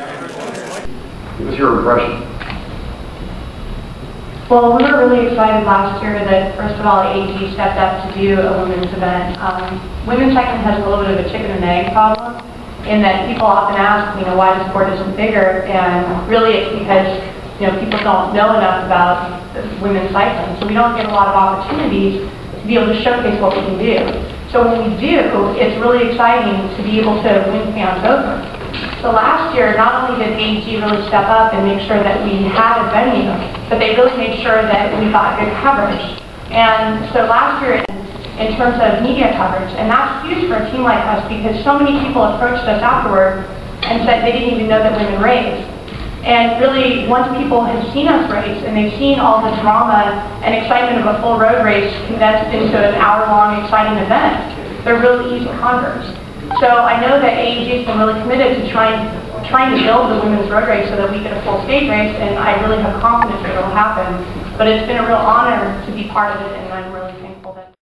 What's your impression? Well, we were really excited last year that, first of all, AG stepped up to do a women's event. Women's cycling has a little bit of a chicken and egg problem in that people often ask, why the sport isn't bigger, and really it's because, people don't know enough about women's cycling. So we don't get a lot of opportunities to be able to showcase what we can do. So when we do, it's really exciting to be able to win fans over. So last year, not only did AG really step up and make sure that we had a venue, but they really made sure that we got good coverage. And so last year, in terms of media coverage, and that's huge for a team like us because so many people approached us afterward and said they didn't even know that women raced. And really, once people have seen us race and they've seen all the drama and excitement of a full road race condensed into an hour-long exciting event, they're really easy converts. So I know that AEG has been really committed to trying to build the women's road race so that we get a full stage race, and I really have confidence that it will happen. But it's been a real honor to be part of it, and I'm really thankful that